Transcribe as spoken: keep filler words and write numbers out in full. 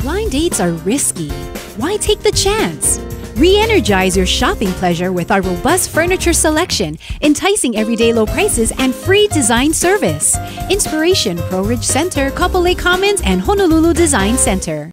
Blind dates are risky. Why take the chance? Re-energize your shopping pleasure with our robust furniture selection, enticing everyday low prices, and free design service. Inspiration, Pro Ridge Center, Kapolei Commons, and Honolulu Design Center.